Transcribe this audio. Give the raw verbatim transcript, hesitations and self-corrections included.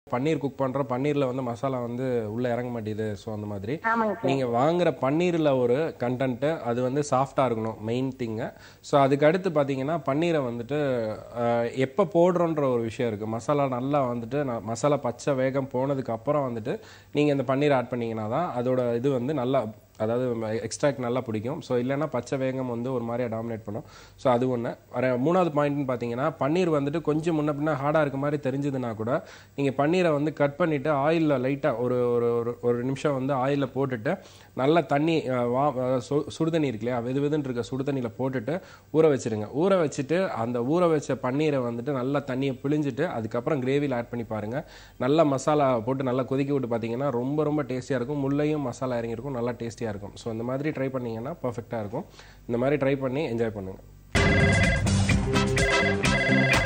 பன்னீர் cook பண்ற பன்னீர்ல வந்து மசாலா வந்து உள்ள இறங்க மாட்டேங்குது. ஸோ அந்த மாதிரி ஆமாங்க சார். நீங்க வாங்குற பன்னீர்ல ஒரு கண்டென்ட் அது வந்து சாஃப்டா இருக்கணும் மெயின் திங். ஸோ அதுக்கு அடுத்து பாத்தீங்கன்னா பன்னீரை வந்துட்டு அஹ், எப்ப போடுறோன்ற ஒரு விஷயம் இருக்கு. மசாலா நல்லா வந்துட்டு ந- மசாலா பச்சை வேகம் போனதுக்கு அப்புறம் வந்துட்டு நீங்க இந்த பன்னீர் ஆட் பண்ணீங்கன்னா தான் அதோட இது வந்து நல்லா அதாவது எக்ஸ்ட்ராக்ட் நல்லா பிடிக்கும். ஸோ இல்லைன்னா பச்சை வேகம் வந்து ஒரு மாதிரியா டாமினேட் பண்ணும். ஸோ அது ஒன்று. வர மூணாவது பாயிண்ட்னு பார்த்தீங்கன்னா பன்னீர் வந்துட்டு கொஞ்சம் முன்ன பின்ன ஹார்டாக இருக்க மாதிரி தெரிஞ்சதுன்னா கூட நீங்கள் பன்னீரை வந்து கட் பண்ணிவிட்டு ஆயிலில் லைட்டாக ஒரு ஒரு ஒரு- ஒரு நிமிஷம் வந்து ஆயிலில் போட்டுட்டு நல்ல தண்ணி அஹ், வா அஹ், சு- சுடுதண்ணி இருக்கு இல்லையா, வெது வெதுன்னு இருக்க சுடுதண்ணியில் போட்டுட்டு ஊற வச்சிருங்க. ஊற வச்சுட்டு அந்த ஊற வச்ச பன்னீரை வந்துட்டு நல்லா தண்ணியை பிழிஞ்சிட்டு அதுக்கப்புறம் கிரேவியில் ஆட் பண்ணி பாருங்கள். நல்லா மசாலா போட்டு நல்லா கொதிக்க விட்டு பார்த்தீங்கன்னா ரொம்ப ரொம்ப டேஸ்டியாக இருக்கும். முள்ளையும் மசாலா இறங்கியிருக்கும், நல்லா டேஸ்டியாக இருக்கும். ஸோ இந்த மாதிரி ட்ரை பண்ணீங்கன்னா பர்ஃபெக்டாக இருக்கும். இந்த மாதிரி ட்ரை பண்ணி என்ஜாய் பண்ணுங்கள்.